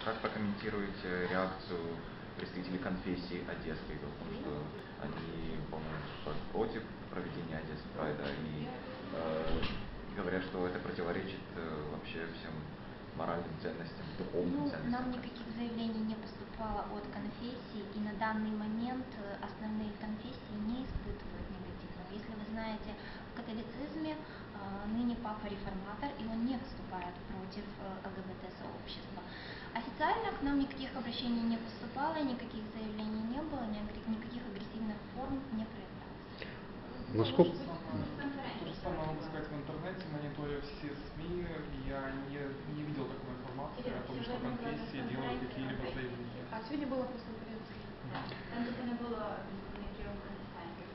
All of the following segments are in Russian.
Как прокомментируете реакцию представителей конфессии одесской о том, что они, по-моему, против проведения Одессы Прайда и говорят, что это противоречит вообще всем моральным ценностям, духовным ценностям? Нам никаких заявлений не поступало от конфессий, и на данный момент основные конфессии не испытывают негативного. Если вы знаете, в католицизме ныне папа реформатор, и он не выступает против ЛГБТ-сообщества. Официально к нам никаких обращений не поступало, никаких заявлений не было, никаких агрессивных форм не проявлялось. Насколько? То же самое могу сказать в интернете, мониторя все СМИ, я не видел такой информации о том, что конфессии делают какие-либо заявления. А сегодня была пресс-конференция. Там тільки не було представників протестантів,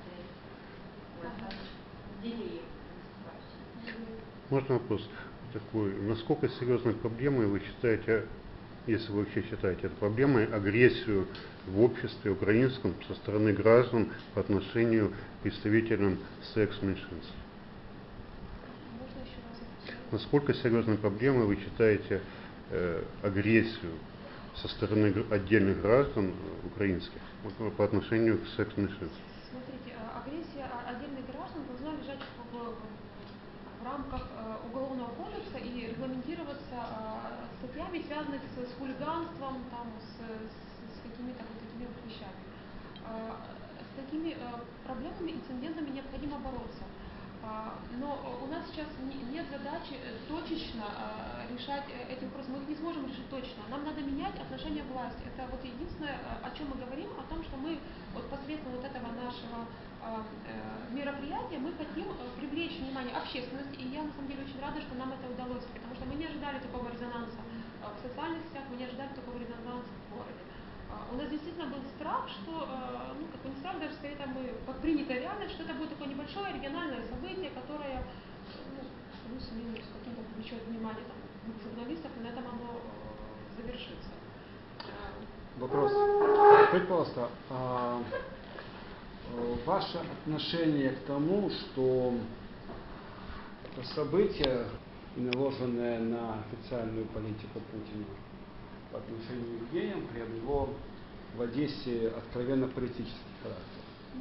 ділі виступаючі. Можно вопрос такой? Насколько серьезной проблемой вы считаете, если вы вообще считаете это проблемой, агрессию в обществе украинском со стороны граждан по отношению к представителям секс-меньшинств? Можно еще раз? Насколько серьезной проблемой вы считаете агрессию со стороны отдельных граждан украинских по отношению к секс-меньшинствам? Смотрите, агрессия отдельных граждан должна лежать в рамках Уголовного кодекса и регламентироваться статьями, связанных с хулиганством, с какими-то вот такими вот вещами. С такими проблемами, инцидентами необходимо бороться. Но у нас сейчас нет задачи точечно решать эти вопросы. Мы их не сможем решить точно. Нам надо менять отношение власти. Это вот единственное, о чем мы говорим, о том, что мы вот посредством вот этого нашего мероприятия мы хотим привлечь внимание общественности. И я на самом деле очень рада, что нам это удалось, потому что мы не ожидали такого резонанса в социальных сетях, мы не ожидали такого резонанса в городе. У нас действительно был страх, что, не страх, даже скорее там как принято реальность, что это будет такое небольшое региональное событие, которое, плюс-минус каким-то привлечет внимание журналистов, и на этом оно завершится. Вопрос. Скажите, пожалуйста, ваше отношение к тому, что событие, наложенное на официальную политику Путина по отношению к геям, приобрело в Одессе откровенно политический характер?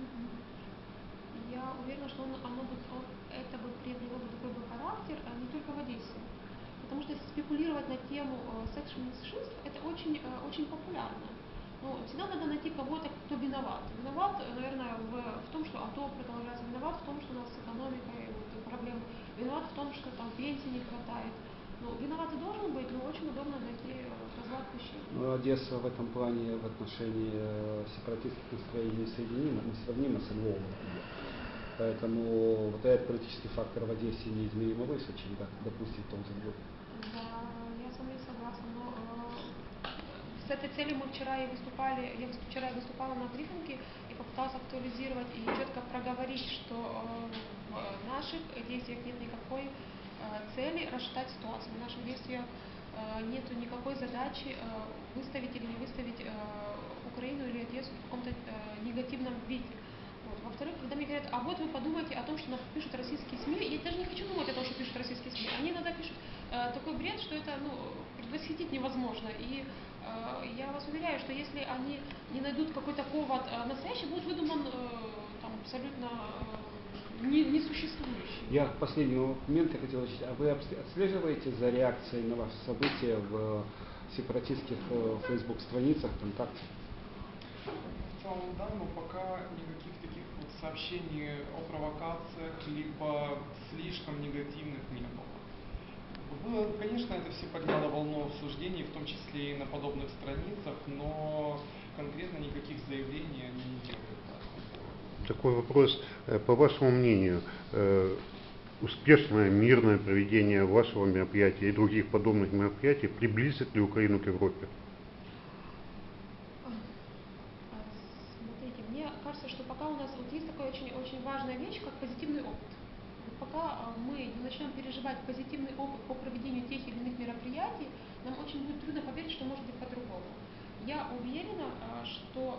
Я уверена, что это бы приобрело такой бы характер не только в Одессе. Потому что спекулировать на тему секс-меньшинств это очень популярно. Но всегда надо найти кого-то, кто виноват. Виноват, наверное, в том, что АТО продолжается, виноват в том, что у нас с экономикой проблемы, виноват в том, что там пенсий не хватает. Виноват и должен быть, но очень удобно найти разгадку вещей. Одесса в этом плане в отношении сепаратистских настроений несравнима с Львовом. Поэтому вот этот политический фактор в Одессе неизмеримо выше, чем, допустим, в том же Львове. Да, я с вами согласна, но с этой целью я вчера выступала на брифинге и попыталась актуализировать и четко проговорить, что в наших действиях нет никакой цели расшатать ситуацию. В наших действиях нет никакой задачи выставить или не выставить Украину или Одессу в каком-то негативном виде. Во-вторых, когда мне говорят, а вот вы подумайте о том, что нам пишут российские СМИ, я даже не хочу думать о том, что пишут российские СМИ. Они иногда пишут такой бред, что это предвосхитить невозможно. И я вас уверяю, что если они не найдут какой-то повод настоящий, будет выдуман абсолютно несуществующий. Я в последний момент хотел уточнить, а вы отслеживаете за реакцией на ваши события в сепаратистских Facebook-страницах, ВКонтакте? В целом, да, но пока никаких таких вот сообщений о провокациях, либо слишком негативных не было. Конечно, это все подняло волну обсуждений, в том числе и на подобных страницах, но конкретно никаких заявлений они не делают. Такой вопрос. По вашему мнению, успешное мирное проведение вашего мероприятия и других подобных мероприятий приблизит ли Украину к Европе? Смотрите, мне кажется, что пока у нас есть такая очень важная вещь, как позитивный опыт. Пока мы не начнем переживать позитивный опыт по проведению тех или иных мероприятий, нам очень будет трудно поверить, что может быть по-другому. Я уверена, что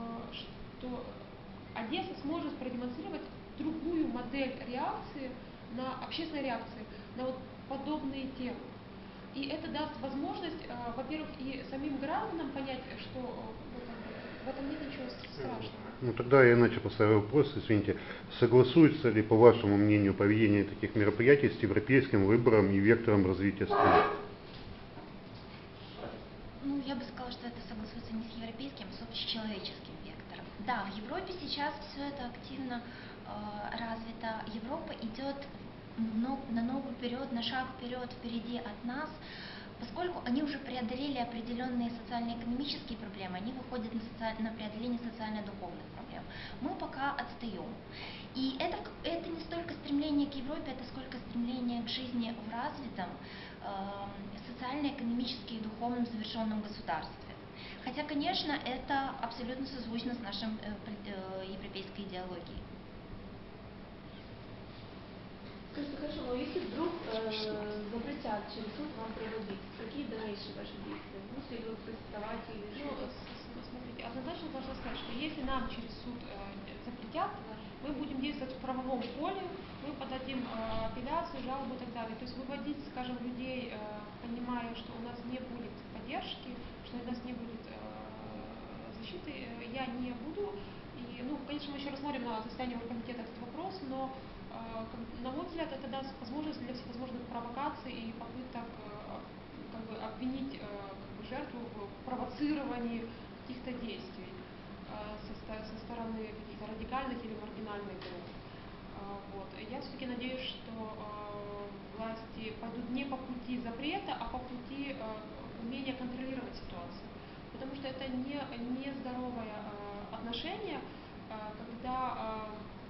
Одесса сможет продемонстрировать другую модель реакции, на общественной реакции, на подобные темы. И это даст возможность, во-первых, и самим гражданам понять, что в этом нет ничего страшного. Ну тогда я иначе поставил вопрос, извините, согласуется ли, по вашему мнению, проведение таких мероприятий с европейским выбором и вектором развития страны? Ну, я бы сказала, что это согласуется не с европейским, а с общечеловеческим вектором. Да, в Европе сейчас все это активно развито. Европа идет на ногу вперед, на шаг вперед, впереди от нас, поскольку они уже преодолели определенные социально-экономические проблемы, они выходят на преодоление социально-духовных проблем. Мы пока отстаем. И это не столько стремление к Европе, это сколько стремление к жизни в развитом, социально-экономически и духовном завершенном государстве. Хотя, конечно, это абсолютно созвучно с нашей европейской идеологией. Скажите, хорошо, но если вдруг запретят через суд вам проводить, какие дальнейшие ваши действия? Будете ли вы протестовать или Ну, что? смотрите, однозначно должна сказать, что если нам через суд запретят, мы будем действовать в правовом поле, мы подадим апелляцию, жалобу и так далее. То есть выводить, скажем, людей, понимая, что у нас не будет поддержки, что у нас не будет защиты, я не буду. И, ну, конечно, мы еще рассмотрим на заседании оргкомитета этот вопрос, но, на мой взгляд, это даст возможность для всевозможных провокаций и попыток как бы обвинить жертву в провоцировании каких-то действий со стороны каких-то радикальных или маргинальных групп. Вот. Я все-таки надеюсь, что власти пойдут не по пути запрета, а по пути умения контролировать ситуацию. Потому что это не здоровое отношение, когда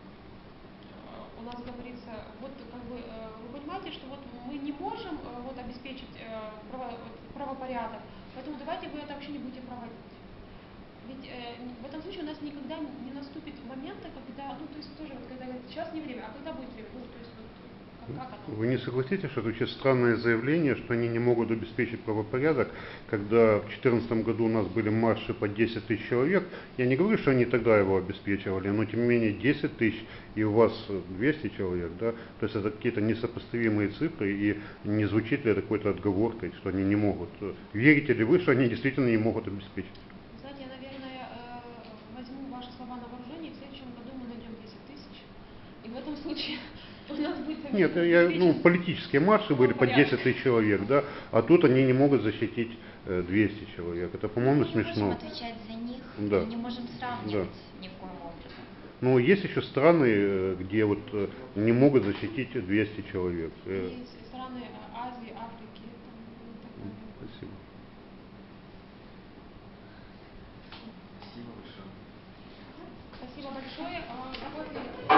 у нас говорится, вот как бы вы понимаете, что вот мы не можем вот обеспечить правопорядок, поэтому давайте вы это вообще не будете проводить. Ведь в этом случае у нас никогда не наступит момента, когда, ну то есть тоже вот когда говорят, сейчас не время, а когда будет время, ну то есть вот как оно? Вы не согласитесь, что это очень странное заявление, что они не могут обеспечить правопорядок, когда в 2014 году у нас были марши по 10 тысяч человек. Я не говорю, что они тогда его обеспечивали, но тем не менее 10 тысяч и у вас 200 человек, да, то есть это какие-то несопоставимые цифры, и не звучит ли это какой-то отговоркой, что они не могут. Верите ли вы, что они действительно не могут обеспечить? Знаете, я, наверное, возьму ваши слова на вооружение, в следующем году мы найдем 10 тысяч, и в этом случае у нас будет... Нет, политические марши были по 10 тысяч человек, да, а тут они не могут защитить 200 человек. Это, по-моему, смешно. Мы не можем отвечать за них, Да. мы не можем сравнивать ни в коем образом. Но есть еще страны, где вот не могут защитить 200 человек. Есть страны Азии, Африки и так далее. Спасибо. Спасибо большое. Спасибо большое.